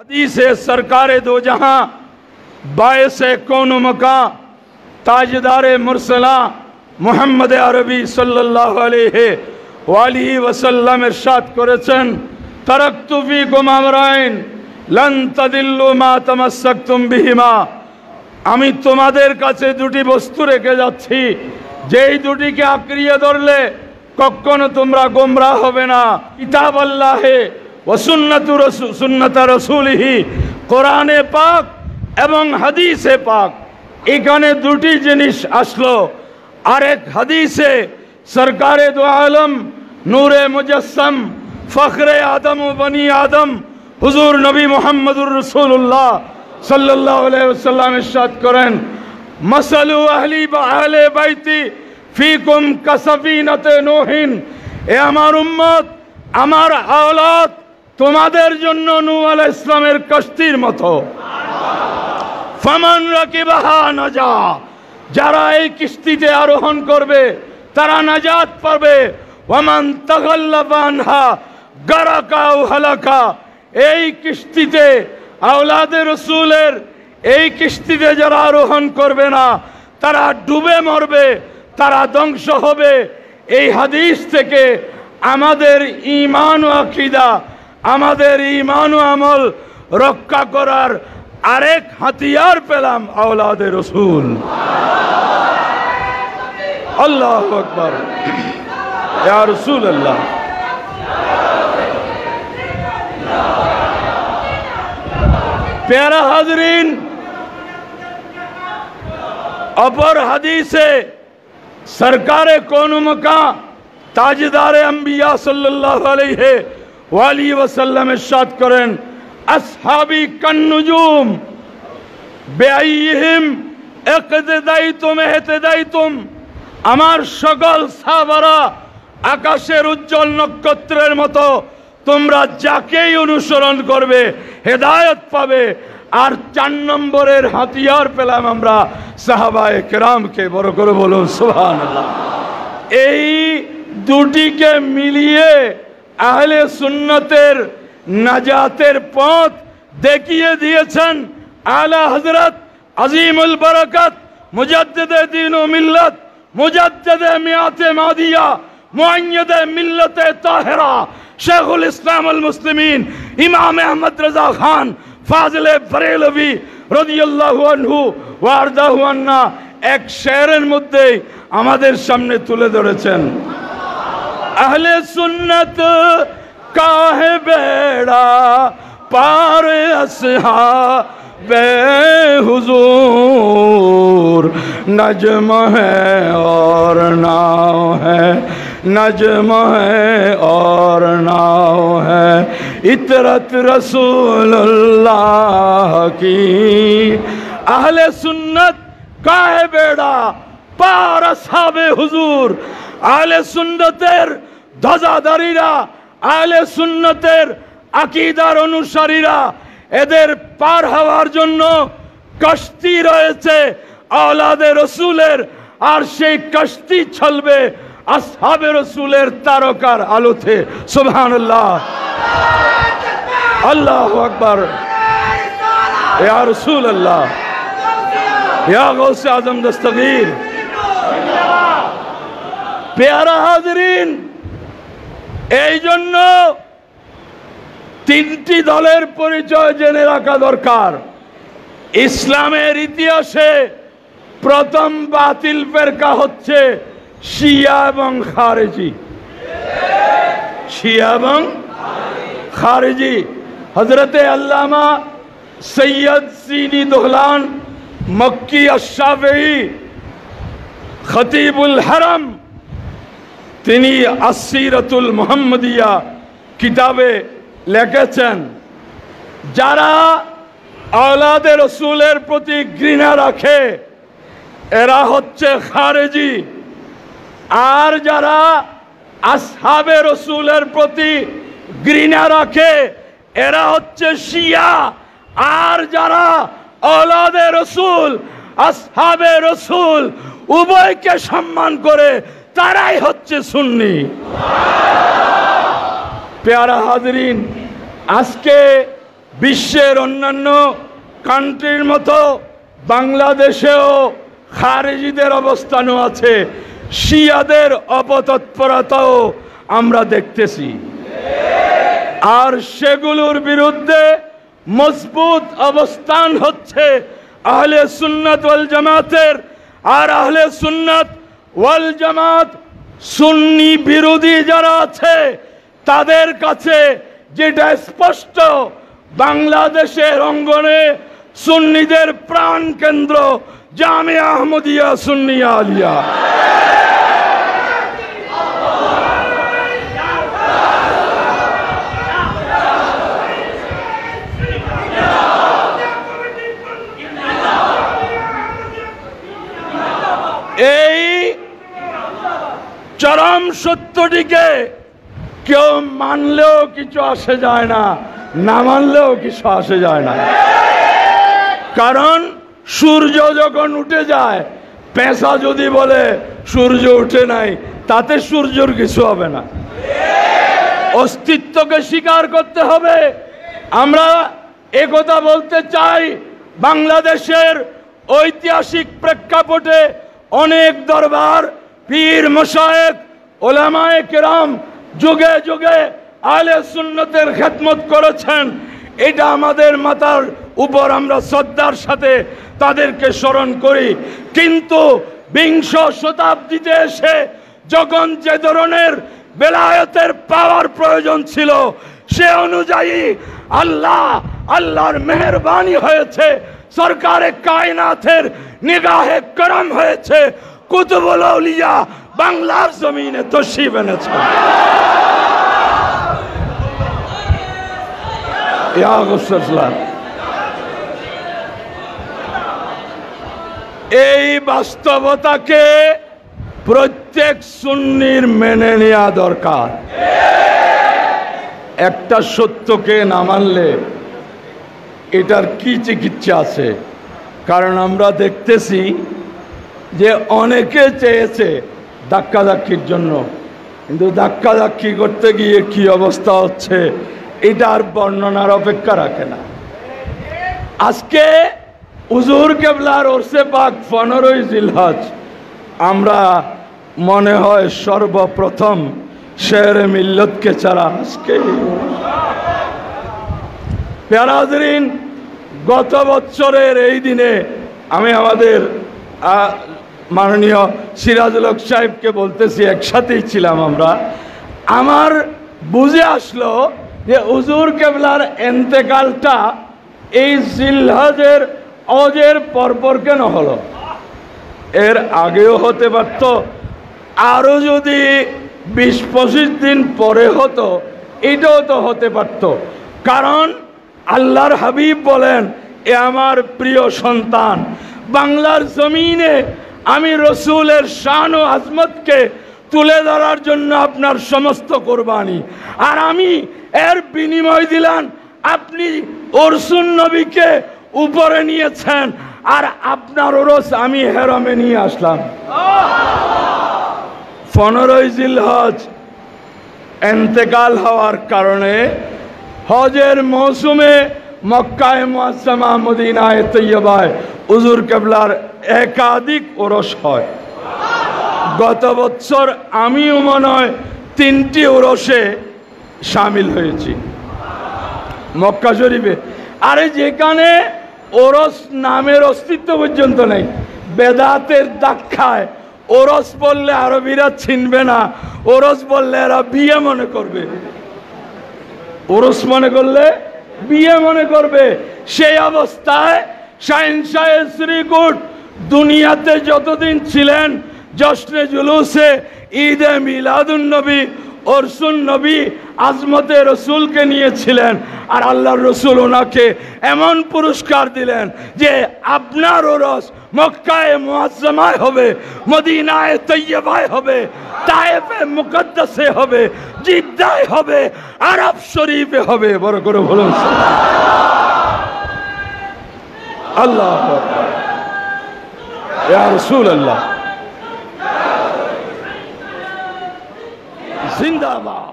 हदीस सरकारे दो जहां बायस कौन मकां ताजदार मुरसला मुहम्मद अरबी सल्लल्लाहु अलैहि वसल्लम इरशाद करेছেন তারাকতু ফীকুম আমরাইন লান তাদিল্লু মা তামাসসাকতুম বিহিমা। আমি তোমাদের কাছে দুটি বস্তু রেখে যাচ্ছি, যেই দুটিকে আঁকড়িয়ে ধরলে কখনো তোমরা গোমরাহ হবে না। কিতাব আল্লাহে ওয়া সুন্নাতা রাসূলিহি, কোরআনে পাক এবং হাদিসে পাক। এখানে দুটি জিনিস আসলো। আরেক হাদিসে সরকারে দো আলম নূরে মুজাসসাম ফখরে আদম ও বনি আদম হুজুর নবী মুহাম্মদুর রাসূলুল্লাহ সাল্লাল্লাহু আলাইহি ওয়াসাল্লাম ইরশাদ করেন, মাসালু আহলি আহলে বাইতি ফিকুম কাসাফিনাতে নূহিন। এ আমার উম্মত, আমার আওলাদ তোমাদের জন্য নূহ আলাইহিস সালামের কশতির মতো। ফামান রাকিবাহা নাজা, যারা এই কিস্তিতে আরোহণ করবে তারা নাজাত পাবে। ওয়ামান তাগাল্লাবা আনহা গারাকা ও হালাকা। এই কিস্তিতে আওলাদে রসুলের এই কিস্তিতে যারা আরোহণ করবে না তারা ডুবে মরবে, তারা ধ্বংস হবে। এই হাদিস থেকে আমাদের ঈমান ও আকীদা, আমাদের ঈমান ও আমল রক্ষা করার আরেক হাতিয়ার পেলাম, আওলাদে রসুল। আল্লাহু আকবার, ইয়া রাসূলুল্লাহ। प्यारा हाजरीन, अपर हदीसे सरकारे कौन मकां ताजदारे अंबिया सल्लल्लाहु अलैहि वसल्लम इरशाद करें, असहाबी कन्नुजूम बेअय्यिहिम इक्तदाइतुम इहतदाइतुम। আমার সকল সাহাবারা আকাশের উজ্জ্বল নক্ষত্রের মতো, তোমরা যাকেই অনুসরণ করবে হেদায়েত পাবে। আর 4 নম্বরের হাতিয়ার পেলাম আমরা সাহাবায়ে কেরামকে। বড় করে বলুন সুবহানাল্লাহ। এই দুটিকে মিলিয়ে আহলে সুন্নতের নাজাতের পথ দেখিয়ে দিয়েছেন আলা হযরত আজিমুল বরকত মুজাদ্দিদে দ্বীন ও মিল্লাত মুজাদ্দিদে মিআতে মাদিয়া মুআইয়্যিদে মিল্লাতে তাহেরা शेखुल इस्लाम अल मुस्लिमीन इमाम अहमद रजा खान फाजिले बरेलवी रदियल्लाहु अन्हु वारदाहु अन्ना एक शेरेर मध्य आमादेर सामने तुले धरेছেন, अहले सुन्नत का है बेड़ा पार असहाबे हुजूर, नजम है और नाव है, नजम है और नाव है, इतरत रसूलुल्लाह की। अहले सुन्नत का है बेड़ा पार असहाबे हुजूर। अहले सुन्नतेर ধ্বজাধারীরা, আহলে সুন্নতের আকীদার অনুসারীরা, এদের পার হওয়ার জন্য কশতি রয়েছে আওলাদে রসুলের। আর সেই কশতি চলবে আসহাবে রসুলের তারকার আলোতে। সুবহানাল্লাহ, আল্লাহু আকবার, ইয়া রাসূলুল্লাহ, ইয়া গৌসে আজম দস্তগীর। প্যারা হাজরিন, এই জন্য 3টি দলের পরিচয় জেনে রাখা দরকার। ইসলামের ইতিহাসে প্রথম বাতিল ফেরকা হচ্ছে শিয়া এবং খারেজি। শিয়া এবং খারেজি। হযরতে আল্লামা সৈয়দ সিনি দোহলান মক্কি আশ-শাফিঈ খতিবুল হারাম, তিনি আসসিরাতুল মুহাম্মাদিয়া কিতাবে লিখেছেন, যারা আওলাদে রসুলের প্রতি ঘৃণা রাখে এরা হচ্ছে খারেজি। আর যারা আসহাবে রসুলের প্রতি ঘৃণা রাখে এরা হচ্ছে শিয়া। আর যারা আওলাদে রসুল আসহাবে রসুল উভয়কে সম্মান করে তারাই হচ্ছে সুন্নি। প্যারা হাজরিন, আজকে বিশ্বের অন্যান্য কান্ট্রির মতো বাংলাদেশেও খারেজিদের অবস্থানও আছে, শিয়াদের অপতৎপরতাও আমরা দেখতেছি। আর সেগুলোর বিরুদ্ধে মজবুত অবস্থান হচ্ছে আহলে সুন্নাত ওয়াল জামাতের। আর আহলে সুন্নাত ওয়াল জামাত সুন্নি বিরোধী যারা আছে তাদের কাছে যেটা স্পষ্ট, বাংলাদেশের অঙ্গনে সুন্নিদের প্রাণ কেন্দ্র জামিয়া আহমদিয়া সুন্নিয়া আলিয়া। এই চরম সত্যটিকে কেউ মানলেও কিছু আসে যায় না, না মানলেও কিছু আসে যায় না। কারণ সূর্য যখন উঠে যায়, পেঁচা যদি বলে সূর্য উঠে নাই, তাতে সূর্যর কিছু হবে না। অস্তিত্বকে স্বীকার করতে হবে। আমরা একথা বলতে চাই, বাংলাদেশের ঐতিহাসিক প্রেক্ষাপটে অনেক দরবার, পীর মশায়েখ, ওলামায়ে কেরাম যুগে যুগে আহলে সুন্নতের খেদমত করেছেন। এটা আমাদের মাথার উপর আমরা শ্রদ্ধার সাথে তাদেরকে স্মরণ করি। কিন্তু বিংশ শতাব্দীতে এসে যখন যে ধরনের বেলায়েতের পাওয়ার প্রয়োজন ছিল, সে অনুযায়ী আল্লাহর মেহেরবানি হয়েছে, সরকারে কায়নাতের নিগাহে করম হয়েছে, কুতুবুল আউলিয়া বাংলার জমিনে তশরিফ এনেছে। এই বাস্তবতাকে প্রত্যেক সুন্নির মেনে নেওয়া দরকার। একটা সত্যকে না মানলে এটার কি চিকিৎসা আছে? কারণ আমরা দেখতেছি যে অনেকে চেয়েছে ধাক্কাধাক্কির জন্য, কিন্তু ধাক্কাধাক্কি করতে গিয়ে কি অবস্থা হচ্ছে এটা আর বর্ণনার অপেক্ষা রাখে না। আজকে হুজুর কেবলার ওরসে পাক 15ই জিলহজ আমরা মনে হয় সর্বপ্রথম শেরে মিল্লতকে ছাড়া আজকে প্যারা হাজরিন, গত বছরের এই দিনে আমি আমাদের মাননীয় সিরাজুল হক সাহেবকে বলতেছি, একসাথেই ছিলাম আমরা। আমার বুঝে আসলো যে হুজুর কেবলার এন্তেকালটা এই জিলহজের অজের পরপর কেন হলো? এর আগেও হতে পারত, আরো যদি 20-25 দিন পরে হতো এটাও তো হতে পারত। কারণ আল্লাহর হাবিব বলেন, এ আমার প্রিয় সন্তান, বাংলার জমিনে আমি রসুলের শান ও আজমতকে তুলে ধরার জন্য আপনার সমস্ত কোরবানি, আর আমি এর বিনিময় দিলাম আপনি ওরসুন নবীকে উপরে নিয়েছেন, আর আপনার ওরস আমি হেরমে নিয়ে আসলাম। 15ই জিলহজ ইন্তেকাল হওয়ার কারণে হজের মৌসুমে মক্কায় মুআজ্জামা মদিনায় তৈয়বায় হুজুর কেবলার একাধিক ওরস হয়। গত বছর আমিও মনে হয় 3টি ওরসে শামিল হয়েছি মক্কা শরীফে। আরে যেখানে ওরস নামের অস্তিত্ব পর্যন্ত নেই, বেদাতের দাগ খায়। ওরস বললে আরবিরা চিনবে না, ওরস বললে এরা বিয়ে মনে করবে, ওরস মনে করলে বিয়ে মনে করবে। সেই অবস্থায় শাহেনশাহ শ্রীকুট দুনিয়াতে যতদিন ছিলেন জশ্নে জুলুসে ঈদে মিলাদুন নবী ওরসুন নবী আজমতে রসুলকে নিয়েছিলেন, আর আল্লাহর রসুল ওনাকে এমন পুরস্কার দিলেন যে আপনার ওরস মক্কায় মুআজ্জামায় হবে, মদিনায় তৈয়বায় হবে, তায়েফে মুকদ্দাসে হবে, জিদ্দায় হবে, আরব শরীফে হবে। বড় করে বলুন আল্লাহু আকবার, ইয়া রাসূলুল্লাহ জিন্দাবাদ।